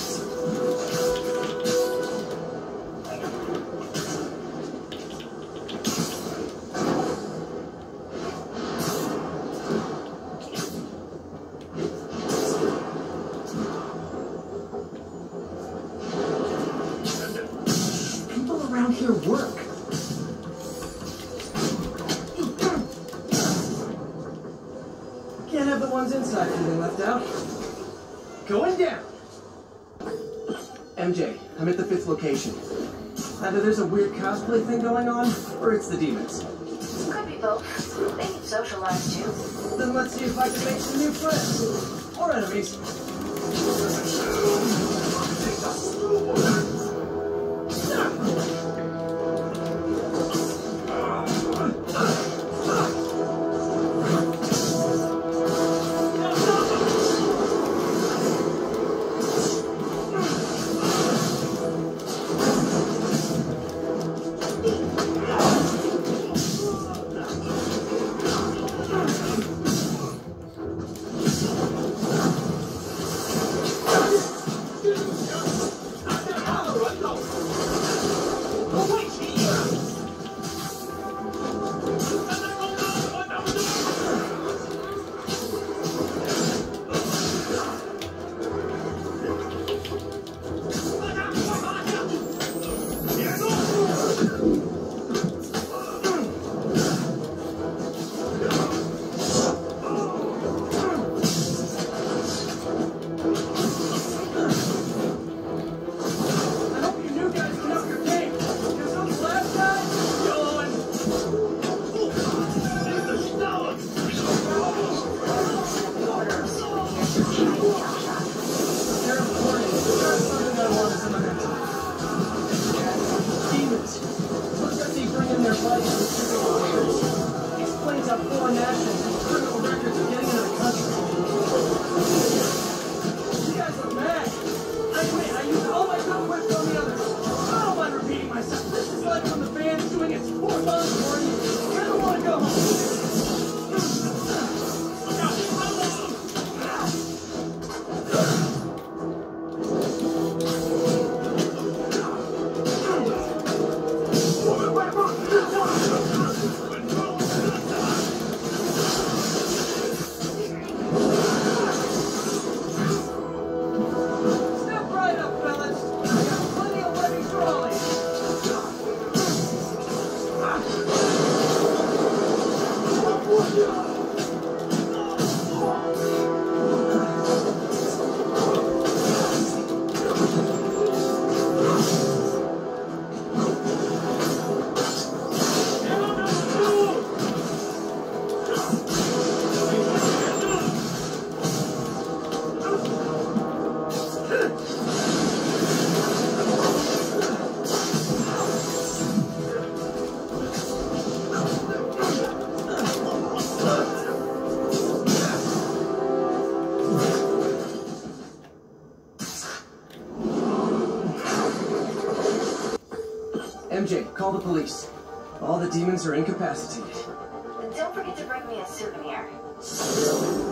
Around here work. Can't have the ones inside feeling left out. Going down. MJ, I'm at the 5th location. Either there's a weird cosplay thing going on, or it's the demons. Could be both. They need socialized too. Then let's see if I can make some new friends. Or enemies. Explains how foreign nationals and criminal records are getting into the country. You guys are mad. I used all my good whips on the others. I don't mind repeating myself. This is like when the band's doing its 4th encore. I don't want to go home. MJ, call the police. All the demons are incapacitated. And don't forget to bring me a souvenir.